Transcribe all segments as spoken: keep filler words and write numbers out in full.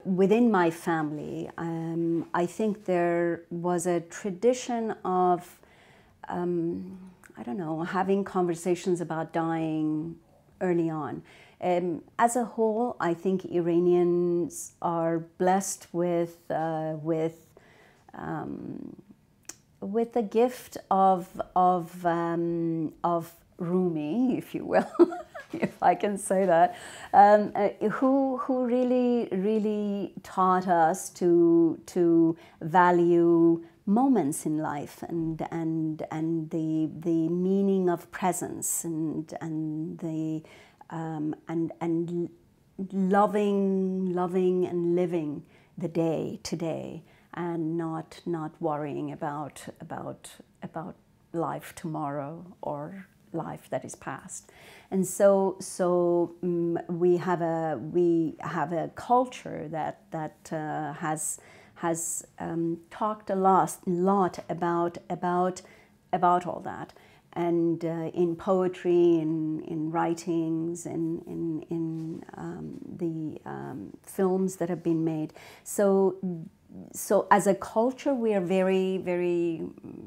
Within my family, um, I think there was a tradition of, um, I don't know, having conversations about dying early on. Um, as a whole, I think Iranians are blessed with, uh, with, um, with the gift of, of, um, of Rumi, if you will, if I can say that, um, uh, who, who really, really taught us to, to value moments in life and, and, and the, the meaning of presence and, and, the, um, and, and loving, loving and living the day today and not, not worrying about, about, about life tomorrow or life that is past. And so, so um, we have a we have a culture that that uh, has has um, talked a lot, lot about about about all that, and uh, in poetry, in in writings, in in in um, the um, films that have been made. So, so as a culture, we are very very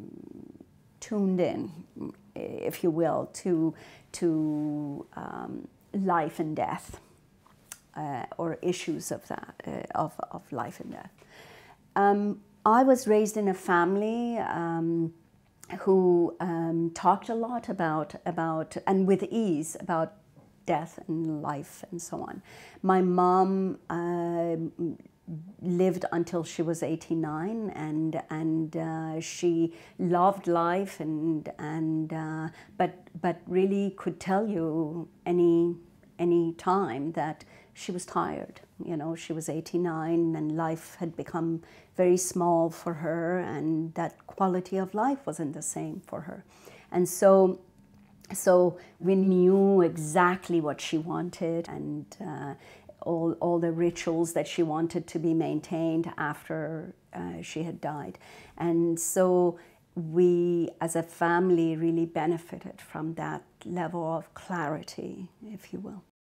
tuned in, if you will, to, to um, life and death, uh, or issues of that, uh, of, of life and death. Um, I was raised in a family um, who um, talked a lot about, about, and with ease, about death and life and so on. My mom uh, lived until she was eighty-nine, and and uh, she loved life, and and uh, but but really could tell you any any time that she was tired. You know, she was eighty-nine, and life had become very small for her, and that quality of life wasn't the same for her, and so. So we knew exactly what she wanted, and uh, all, all the rituals that she wanted to be maintained after uh, she had died. And so we, as a family, really benefited from that level of clarity, if you will.